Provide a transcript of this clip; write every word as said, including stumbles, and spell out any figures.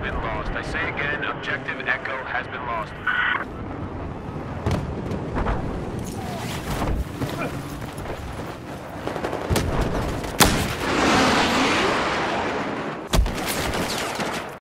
been lost. I say again, objective Echo has been lost.